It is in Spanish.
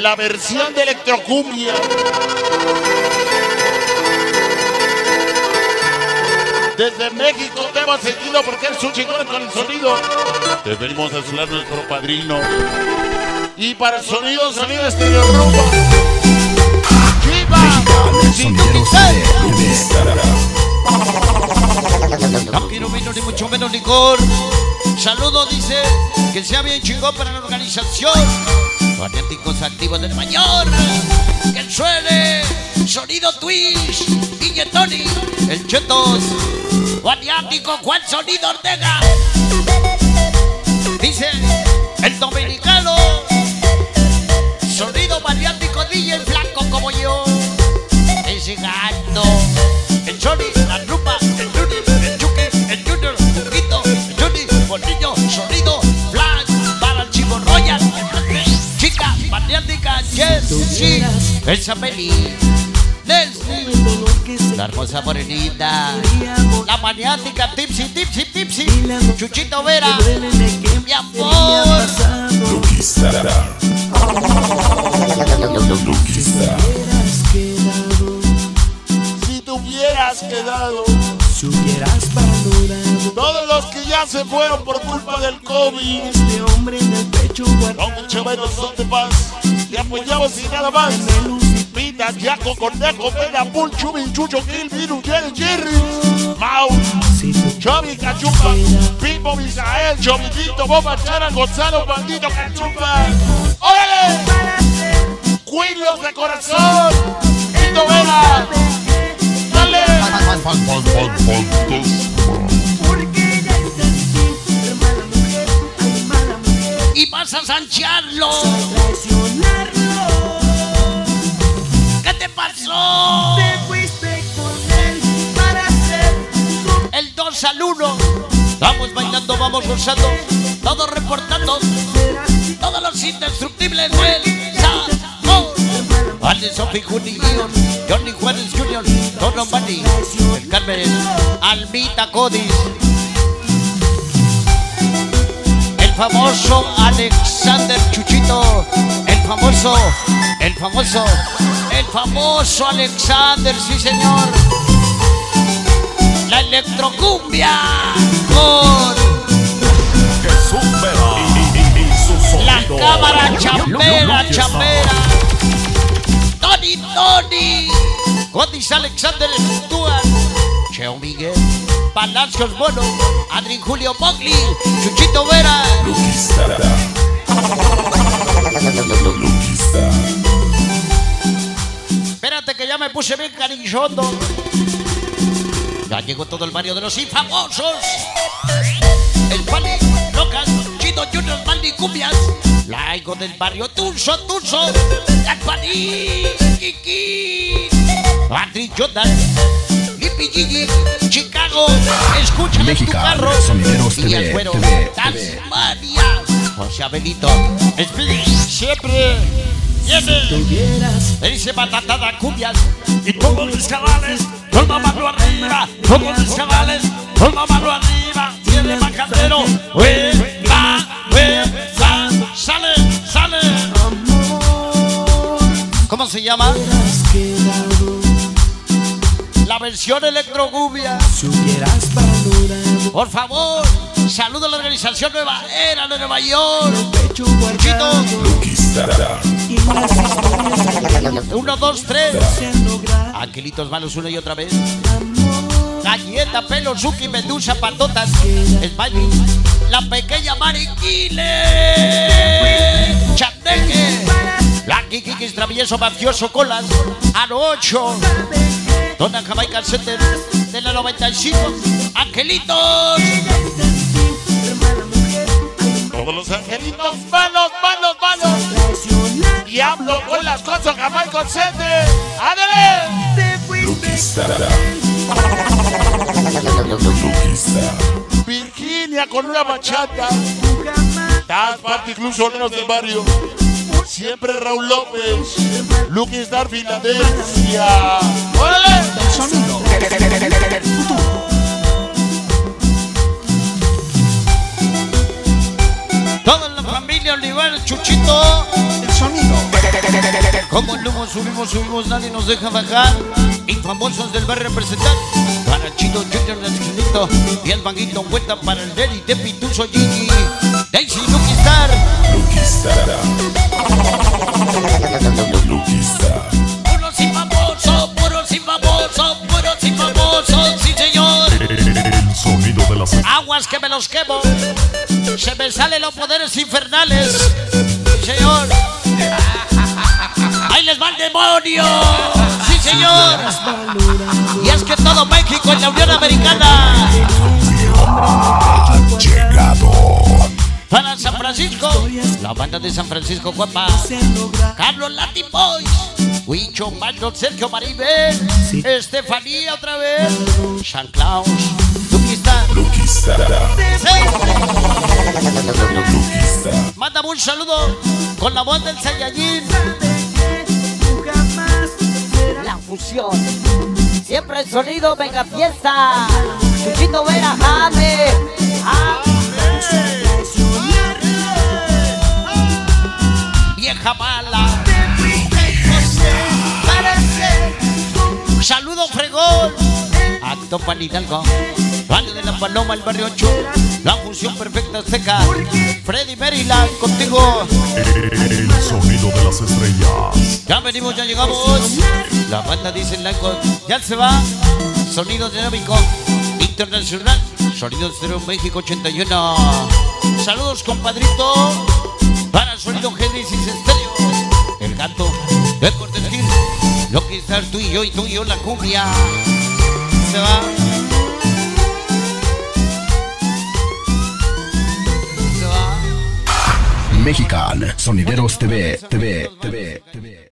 la versión de Electrocumbia. Desde México te hemos sentido porque es un chingón con el sonido. Te venimos a celular nuestro padrino. Y para el sonido Estéreo Rumba. No quiero vino ni mucho menos licor. Saludo, dice, que sea bien chingón para la organización. Fanáticos activos del mayor. Que suene sonido Twitch, DJ Tony, el Chetos, Maniático, Juan Sonido Ortega. Dice el dominicano, sonido maniático, DJ Blanco como yo. Ese gato, el Sony, la Lupa, el Lunis, el Chucky, el Junior, Juquito, el Johnny, Bolillo, sonido Black, para el Chivo Royal, chica, maniática, Yes, sí, esa peli, Leslie, la hermosa morenita, la maniática, Tipsy, Chuchito Vera, mi amor. Si te hubieras quedado, si hubieras valorado todos los que ya se fueron por culpa del COVID, este hombre en el pecho guardado, aunque chavales son de paz, te apoyamos y nada más. Pita, Jaco, Cornejo, Pera, Pul, Chubin, Chucho, Gil, Virus, Jerry, Mau, Chavi, Cachupa, Pipo, Misael, Chomitito, Boba, Chara, Gonzalo, Bandito, Cachupa. ¡Órale! ¡Cuilos de corazón! ¡Tito Vera! ¡Dale! Y vas a sanchearlo. ¿Qué te pasó? te fuiste con él para ser El 2 al 1. Vamos bailando, vamos gozando, todos reportando, todos los indestructibles del sabor. Ale Sofi Junior, Johnny Juárez Junior, Tono Mani, el Carmen, Almita Codis, el famoso Alexander Chuchito, el famoso Alexander, sí señor. La Electrocumbia con la cámara chapera, Tony, Codis Alexander Stuart, Cheo Miguel, Palacios Bono, Adri Julio Mogli, Chuchito Vera. Espérate que ya me puse bien cariñoso. Ya llegó todo el barrio de los infamosos. El Pali, Locas, Chito Junior, Maldi Cumbias. Laigo del barrio Tulso, el Pali, Kiki, Patrick Jordan, Lippy Gigi, Chicago, escúchame en tu carro. Y el cuero, Tasmania, José Abelito, siempre. Me dice batatada cumbias y todos mis cabales con la mano arriba, todos mis cabales con la mano arriba. Tiene macandero, sale. ¿Cómo se llama? La versión Electrocumbia. si hubieras valorado Por favor, saludo a la organización Nueva Era de Nueva York. pecho guardado y las historias 1, 2, 3. se han logrado. Angelitos malos una y otra vez. Galleta, pelo, Zuki, Medusa, patotas, Smiley, la pequeña Mariquile, Chandeque, Blanqui, Kikis, travieso, mafioso, colas, Arocho, Dona Jamaica Center de la 95, Angelitos. Todos los angelitos malos. Diablo con las cosas, Jamaica Center. ¡Ándale! te fuiste Virginia con una bachata. Das parte incluso soneros del barrio. Siempre Raúl López. Lucky Star Filadelfia. ¡Órale! el sonido del futuro. Toda la familia Oliver, Chuchito. El sonido Como el humo subimos, nadie nos deja bajar. Infamosos del barrio representar. Para Chito Junior del Esquinito y el Manguito vuelta para el Derry de Pituso Gigi. Daisy Lucky Star. Puros y famosos, sí señor. El sonido de las Aguas que me los quemo. Se me salen los poderes infernales. Sí señor. ¡Ahí les va el demonio! ¡Sí, señor! Y es que todo México en la Unión Americana. ha llegado. Para San Francisco, la banda de San Francisco, Guapa. Carlos Latin Boys. Huicho, Mario, Sergio Maribel. Estefanía otra vez. San Claus. Lucky Star. Mándame un saludo con la voz del Saiyajin. La fusión. Siempre el sonido, venga fiesta. Chuchito Vera, Jame. Vieja mala. Saludo fregón. Acto Pan Hidalgo. Valle de la Paloma, el barrio 8. La fusión perfecta azteca. Freddy Maryland contigo. El sonido de las estrellas. Ya venimos, ya llegamos. La banda dice Blanco. Ya se va. Sonido dinámico internacional. Sonido Cero México 81. Saludos, compadrito. Para Sonido Génesis Estéreo. El gato de Cortés Gil. Lo que está tú y yo, la cumbia. Se va. Mexican Sonideros TV.